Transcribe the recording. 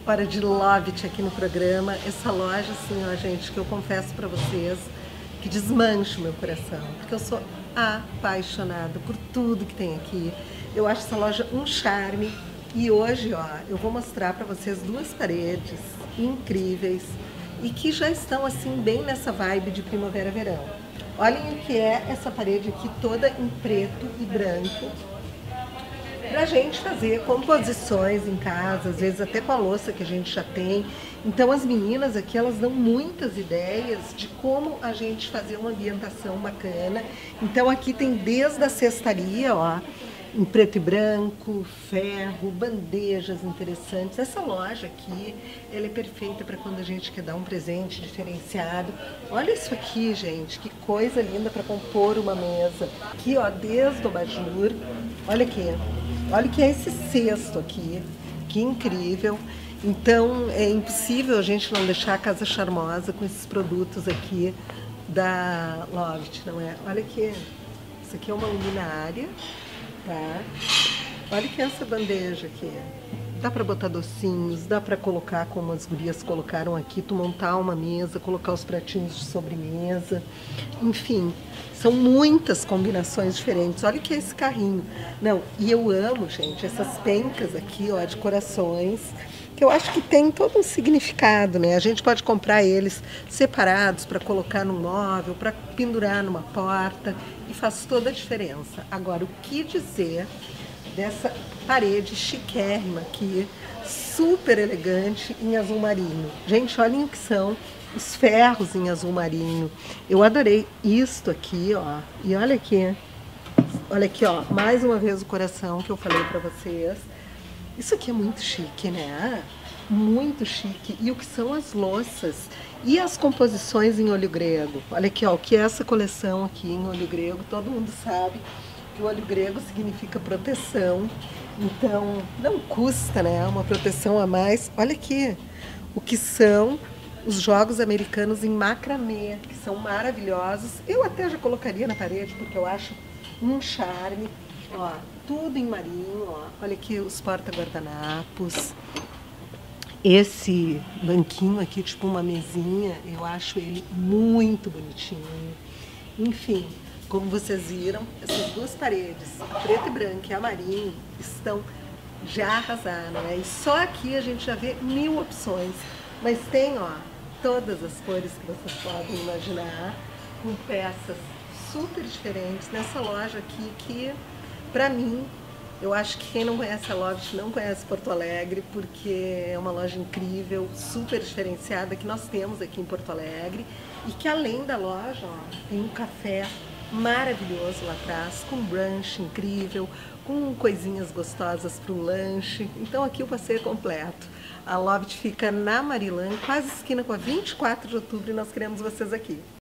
Hora de Lovit aqui no programa. Essa loja, assim, ó, gente, que eu confesso pra vocês que desmancha o meu coração, porque eu sou apaixonada por tudo que tem aqui. Eu acho essa loja um charme e hoje, ó, eu vou mostrar pra vocês duas paredes incríveis e que já estão, assim, bem nessa vibe de primavera-verão. Olhem o que é essa parede aqui toda em preto e branco, pra gente fazer composições em casa, às vezes até com a louça que a gente já tem. Então as meninas aqui, elas dão muitas ideias de como a gente fazer uma ambientação bacana. Então aqui tem desde a cestaria, ó, em preto e branco, ferro, bandejas interessantes. Essa loja aqui, ela é perfeita para quando a gente quer dar um presente diferenciado. Olha isso aqui, gente, que coisa linda para compor uma mesa. Aqui, ó, desde o abajur, olha aqui. Olha o que é esse cesto aqui, que incrível. Então é impossível a gente não deixar a casa charmosa com esses produtos aqui da Lovit, não é? Olha aqui, isso aqui é uma luminária, tá? Olha que essa bandeja aqui. Dá para botar docinhos, dá para colocar como as gurias colocaram aqui, tu montar uma mesa, colocar os pratinhos de sobremesa, enfim, são muitas combinações diferentes. Olha o que é esse carrinho. Não, e eu amo, gente, essas pencas aqui, ó, de corações, que eu acho que tem todo um significado, né? A gente pode comprar eles separados para colocar no móvel, para pendurar numa porta, e faz toda a diferença. Agora, o que dizer dessa parede chiquérrima aqui, super elegante, em azul marinho? Gente, olhem o que são os ferros em azul marinho. Eu adorei isto aqui, ó. E olha aqui, ó, mais uma vez o coração que eu falei pra vocês. Isso aqui é muito chique, né? Muito chique. E o que são as louças e as composições em olho grego? Olha aqui, ó, o que é essa coleção aqui em olho grego? Todo mundo sabe que o olho grego significa proteção. Então, não custa, né? Uma proteção a mais. Olha aqui o que são os jogos americanos em macramê, que são maravilhosos. Eu até já colocaria na parede, porque eu acho um charme. Ó, tudo em marinho, ó. Olha aqui os porta-guardanapos. Esse banquinho aqui, tipo uma mesinha, eu acho ele muito bonitinho. Enfim, como vocês viram, essas duas paredes, a preta e branca e a marinho, estão já arrasando, né? E só aqui a gente já vê 1000 opções. Mas tem, ó, todas as cores que vocês podem imaginar, com peças super diferentes nessa loja aqui que, pra mim, eu acho que quem não conhece a Lovit não conhece Porto Alegre, porque é uma loja incrível, super diferenciada que nós temos aqui em Porto Alegre e que além da loja, ó, tem um café maravilhoso lá atrás, com brunch incrível, com coisinhas gostosas para o lanche. Então aqui o passeio é completo. A Lovit fica na Marilã, quase esquina com a 24 de outubro, e nós queremos vocês aqui.